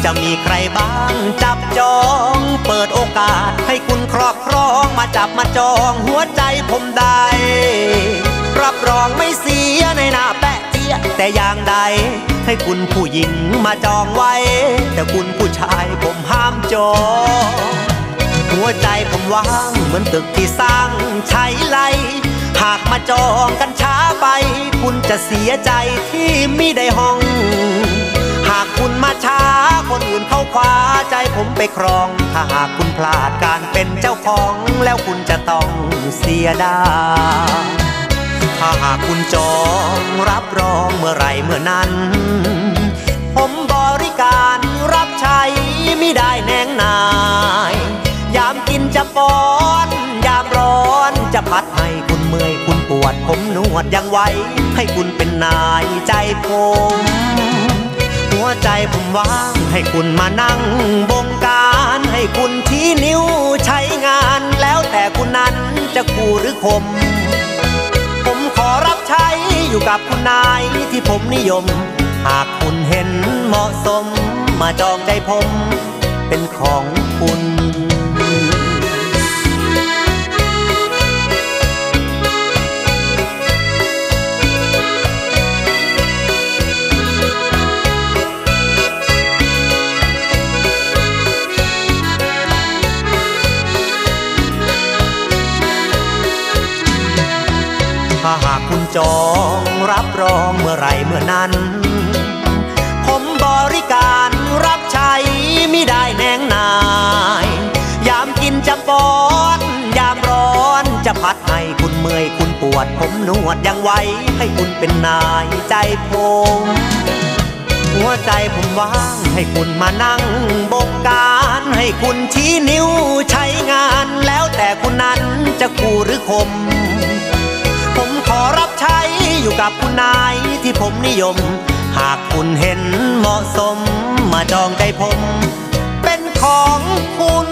จะมีใครบ้างจับจองเปิดโอกาสให้คุณครอบครองมาจับมาจองหัวใจผมได้รับรองไม่เสียในหน้าแปะเจี๊ยแต่อย่างใดให้คุณผู้หญิงมาจองไว้แต่คุณผู้ชายผมห้ามจองหัวใจผมว่างเหมือนตึกที่สร้างใช้ไล่หากมาจองกันช้าไปคุณจะเสียใจที่ไม่ได้ห้องหากคุณมาช้าคนอื่นเข้าคว้าใจผมไปครองถ้าหากคุณพลาดการเป็นเจ้าของแล้วคุณจะต้องเสียดายถ้าหากคุณจองรับรองเมื่อไรเมื่อนั้นผมบริการรับใช้ไม่ได้แนงนายยามกินจะป้อนยามร้อนจะพัดให้คุณเมื่อยคุณปวดผมนวดยังไว้ให้คุณเป็นนายใจผมหัวใจผมว่างให้คุณมานั่งบงการให้คุณชี้นิ้วใช้งานแล้วแต่คุณนั้นจะคู่หรือคมผมขอรับใช้อยู่กับคุณนายที่ผมนิยมหากคุณเห็นเหมาะสมมาจองใจผมเป็นของคุณถ้าหากคุณจองรับรองเมื่อไรเมื่อนั้นผมบริการรับใช้ไม่ได้แนงนายยามกินจะป้อนยามร้อนจะพัดให้คุณเมื่อยคุณปวดผมนวดยังไว้ให้คุณเป็นนายใจผมหัวใจผมว่างให้คุณมานั่งบงการให้คุณชี้นิ้วใช้งานแล้วแต่คุณนั้นจะคู่หรือคมผมขอรับใช้อยู่กับคุณนายที่ผมนิยมหากคุณเห็นเหมาะสมมาจองใจผมเป็นของคุณ